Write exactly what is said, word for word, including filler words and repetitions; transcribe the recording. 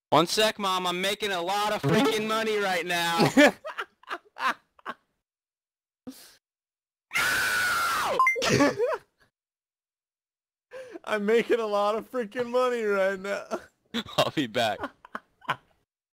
One sec, Mom. I'm making a lot of freaking money right now. I'm making a lot of freaking money right now. I'll be back.